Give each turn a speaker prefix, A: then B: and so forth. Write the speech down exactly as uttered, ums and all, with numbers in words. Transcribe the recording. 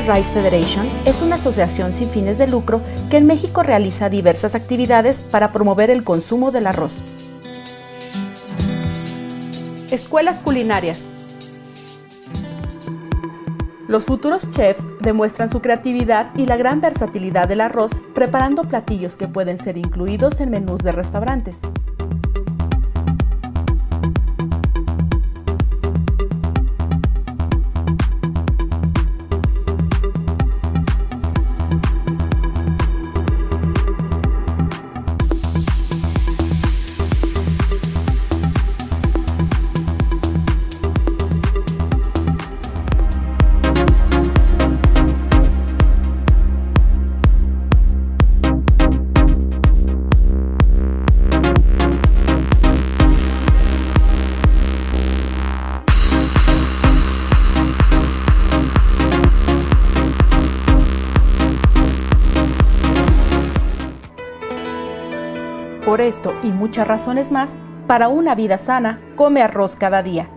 A: National Rice Federation es una asociación sin fines de lucro que en México realiza diversas actividades para promover el consumo del arroz. Escuelas culinarias. Los futuros chefs demuestran su creatividad y la gran versatilidad del arroz preparando platillos que pueden ser incluidos en menús de restaurantes. Por esto y muchas razones más, para una vida sana, come arroz cada día.